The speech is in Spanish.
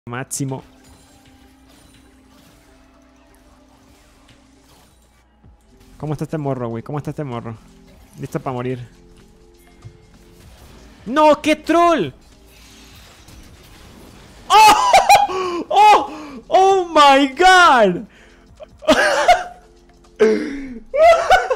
Máximo. ¿Cómo está este morro, güey? ¿Cómo está este morro? Listo para morir. ¡No! ¡Qué troll! ¡Oh! ¡Oh! ¡Oh my god!